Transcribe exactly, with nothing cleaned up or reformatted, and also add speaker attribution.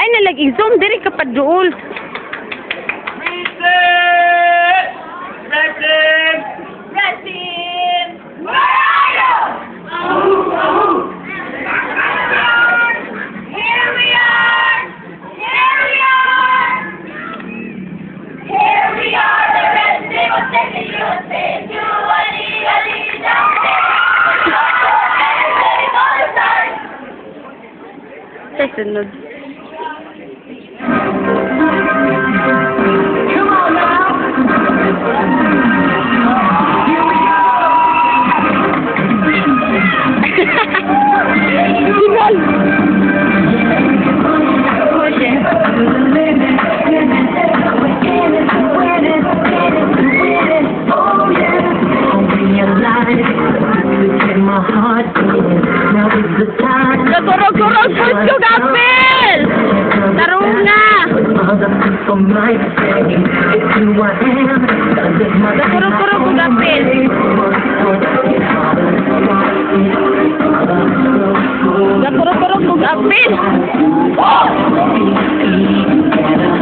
Speaker 1: Ay, nalag-i-zoom. Diri ka pa dool.
Speaker 2: Reset! Reset!
Speaker 3: Resin! Where are you? Here we are! Here we are! Here we are, the Red Stable Station U S A. You Ali, Ali, down there.
Speaker 1: Sa sunod.
Speaker 3: Come on now!
Speaker 1: Nagurog-gurog po siyo, Gapil! Taruna! Nagurog-gurog po, Gapil! Nagurog-gurog po, Gapil! Oh!